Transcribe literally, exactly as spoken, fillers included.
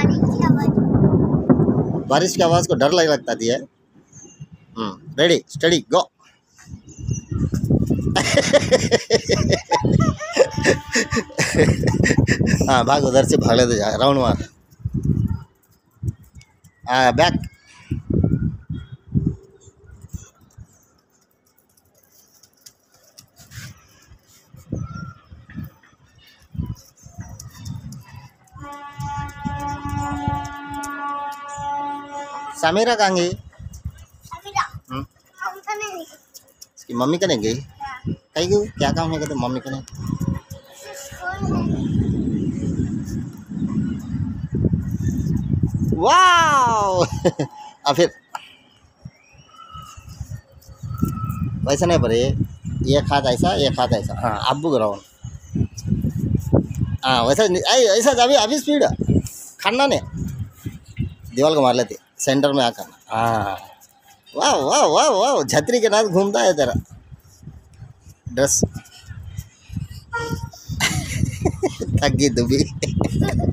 बारिश की आवाज़ को डर लग लगता है। Hmm ready steady go. हाँ भाग, उधर से भाग ले तो जा राउंड मार। हाँ बैक। समीरा कहाँ गई? हम्म इसकी मम्मी कने गई? कहीं गई? क्या काम है कहते मम्मी कने? वाओ। अब फिर वैसा नहीं पड़े, ये खाता ऐसा ये खाता ऐसा। हाँ अब्बू ग्राउंड। हाँ वैसा ऐसा अभी अभी स्पीड खाना ने दीवार को मार लेते सेंटर में आकर। हाँ वाह वाह वाह वाह, छतरी के नाथ घूमता है तेरा ड्रेस। थक गई दुबी।